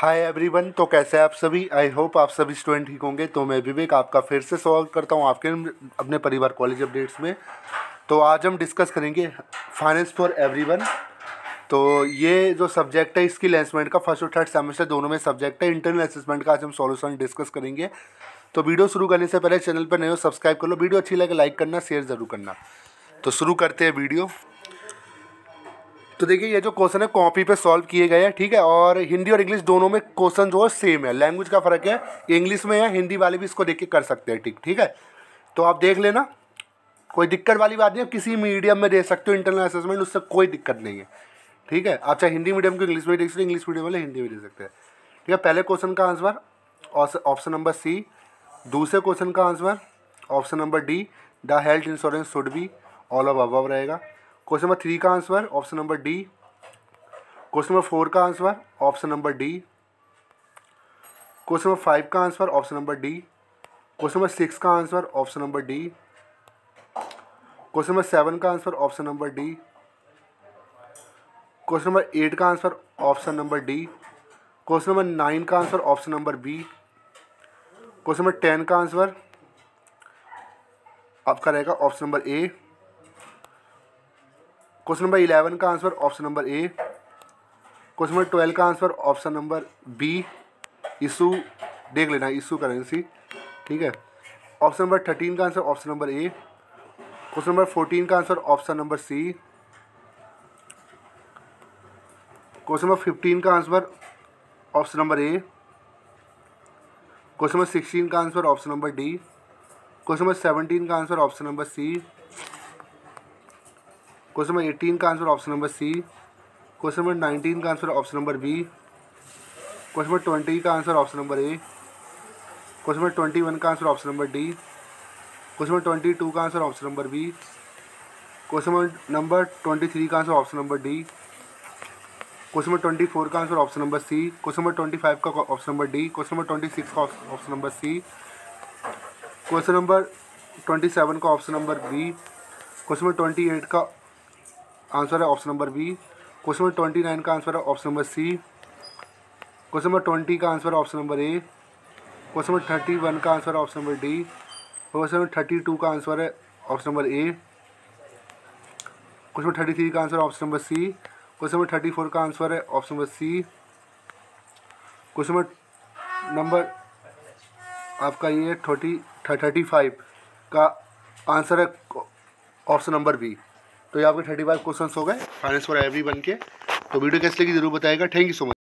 Hi everyone, तो कैसे हैं आप सभी। आई होप आप सभी स्टूडेंट ठीक होंगे। तो मैं विवेक आपका फिर से स्वागत करता हूं आपके अपने परिवार कॉलेज अपडेट्स में। तो आज हम डिस्कस करेंगे फाइनेंस फॉर एवरीवन। तो ये जो सब्जेक्ट है इसकी असेसमेंट का फर्स्ट और थर्ड सेमेस्टर दोनों में सब्जेक्ट है। इंटरनल असेसमेंट का आज हम सॉल्यूशन डिस्कस करेंगे। तो वीडियो शुरू करने से पहले चैनल पर नए हो सब्सक्राइब कर लो। वीडियो अच्छी लगे लाइक करना, शेयर ज़रूर करना। तो शुरू करते हैं वीडियो। तो देखिए ये जो क्वेश्चन है कॉपी पे सॉल्व किए गए हैं, ठीक है। और हिंदी और इंग्लिश दोनों में क्वेश्चन जो है सेम है, लैंग्वेज का फ़र्क है, इंग्लिश में है, हिंदी वाले भी इसको देख के कर सकते हैं, ठीक है। तो आप देख लेना, कोई दिक्कत वाली बात नहीं है। किसी मीडियम में दे सकते हो इंटरनल असेसमेंट, उससे कोई दिक्कत नहीं है, ठीक है। आप चाहे हिंदी मीडियम को इंग्लिश में दे सकते हो, इंग्लिश मीडियम वाले हिंदी में दे सकते हैं, ठीक है। पहले क्वेश्चन का आंसर ऑप्शन नंबर सी। दूसरे क्वेश्चन का answer option number D, the health insurance should be all of above रहेगा। क्वेश्चन नंबर 3 का answer option number D. Question number 4 का answer option number D. Question number 5 का answer option number D. Question number 6 का answer option number D. Question number 7 का answer option number D. Question number 8 का answer option number D. Question number 9 का answer option number B. Question number 10 का answer आपका रहेगा option number A. Question number 11 का answer option number A. Question number 12 का answer option number B, issue देख लेना, issue currency, ठीक है। ऑप्शन नंबर 13 का answer option number A. Question number 14 का answer option number C. Question number 15 का answer option number A. Question number 16 का answer option number D. Question number 17 का answer option number C. Question number 18 का answer option number C. Question number 19 का answer option number B. Question number 20 का answer option number A. Question number 21 का answer option number D. Question number 22 का answer option number B. Question number 23 का answer option number D. Question number 24 का answer option number C. Question number 25 का option number D. Question number 26 का option number C. Question number 27 का option number B. Question number 28 का answer है option number B. Question number 29 का answer है option number C. Question number 20 का answer है option number A. Question number 31 का answer है option number D. Question number 32 का आंसर है option number A. Question number 33 का answer option number C. Question number 34 का आंसर है option number C. Question number आपका ये 35 का आंसर है ऑप्शन नंबर बी। तो ये आपके 35 क्वेश्चन हो गए फाइनेंस फॉर एवरीवन के। तो वीडियो कैसे लगी जरूर बताएगा। Thank you so much.